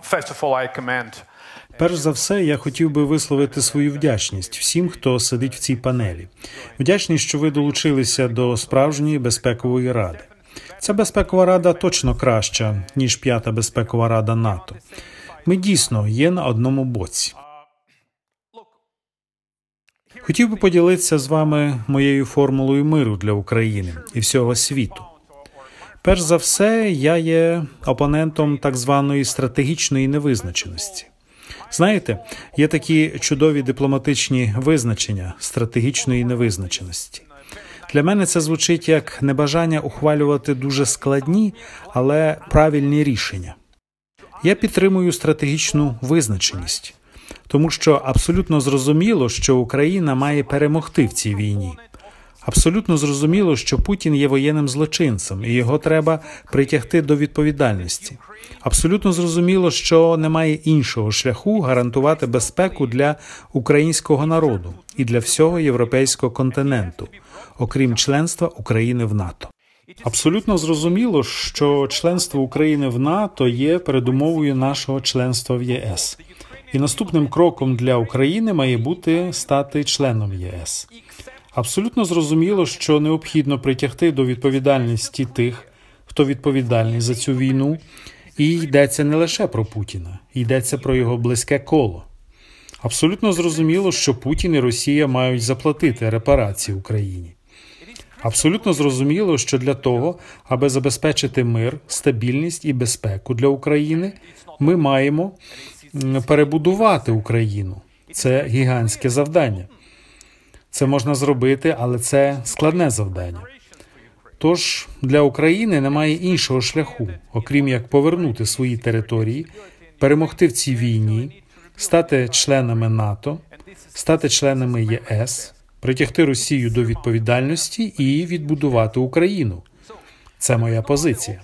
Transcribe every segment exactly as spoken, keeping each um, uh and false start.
Перш за все, я хотів би висловити свою вдячність всім, хто сидить в цій панелі. Вдячний, що ви долучилися до справжньої безпекової ради. Ця безпекова рада точно краща, ніж п'ята безпекова рада НАТО. Ми дійсно є на одному боці. Хотів би поділитися з вами моєю формулою миру для України і всього світу. Перш за все, я є опонентом так званої стратегічної невизначеності. Знаєте, є такі чудові дипломатичні визначення стратегічної невизначеності. Для мене це звучить як небажання ухвалювати дуже складні, але правильні рішення. Я підтримую стратегічну визначеність, тому що абсолютно зрозуміло, що Україна має перемогти в цій війні. Абсолютно зрозуміло, що Путін є воєнним злочинцем, і його треба притягти до відповідальності. Абсолютно зрозуміло, що немає іншого шляху гарантувати безпеку для українського народу і для всього європейського континенту, окрім членства України в НАТО. Абсолютно зрозуміло, що членство України в НАТО є передумовою нашого членства в ЄС. І наступним кроком для України має бути стати членом ЄС. Абсолютно зрозуміло, що необхідно притягти до відповідальності тих, хто відповідальний за цю війну, і йдеться не лише про Путіна, йдеться про його близьке коло. Абсолютно зрозуміло, що Путін і Росія мають заплатити репарації Україні. Абсолютно зрозуміло, що для того, аби забезпечити мир, стабільність і безпеку для України, ми маємо перебудувати Україну. Це гігантське завдання. Це можна зробити, але це складне завдання. Тож для України немає іншого шляху, окрім як повернути свої території, перемогти в цій війні, стати членами НАТО, стати членами ЄС, притягти Росію до відповідальності і відбудувати Україну. Це моя позиція.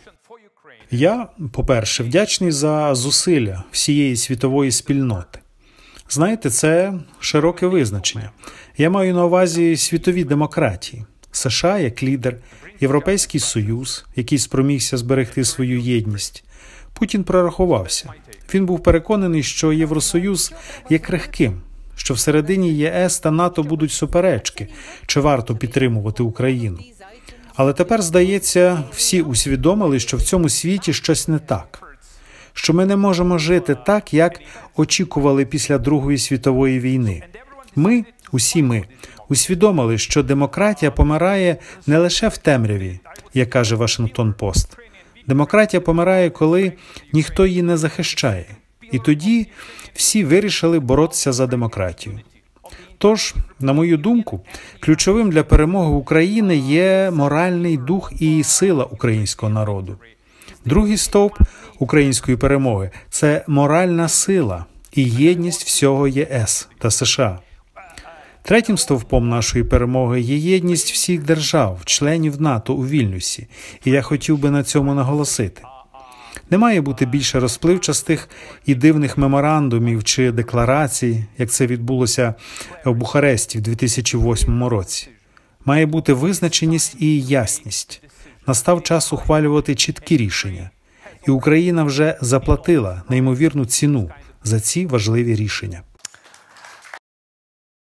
Я, по-перше, вдячний за зусилля всієї світової спільноти. Знаєте, це широке визначення. Я маю на увазі світові демократії. США як лідер, Європейський Союз, який спромігся зберегти свою єдність. Путін прорахувався. Він був переконаний, що Євросоюз є крихким, що всередині ЄС та НАТО будуть суперечки, чи варто підтримувати Україну. Але тепер, здається, всі усвідомили, що в цьому світі щось не так. Що ми не можемо жити так, як очікували після Другої світової війни. Ми, усі ми, усвідомили, що демократія помирає не лише в темряві, як каже Вашингтон-Пост. Демократія помирає, коли ніхто її не захищає. І тоді всі вирішили боротися за демократію. Тож, на мою думку, ключовим для перемоги України є моральний дух і сила українського народу. Другий стовп української перемоги – це моральна сила і єдність всього ЄС та США. Третім стовпом нашої перемоги є єдність всіх держав, членів НАТО у Вільнюсі, і я хотів би на цьому наголосити. Не має бути більше розпливчастих і дивних меморандумів чи декларацій, як це відбулося в Бухаресті в дві тисячі восьмому році. Має бути визначеність і ясність. Настав час ухвалювати чіткі рішення. І Україна вже заплатила неймовірну ціну за ці важливі рішення.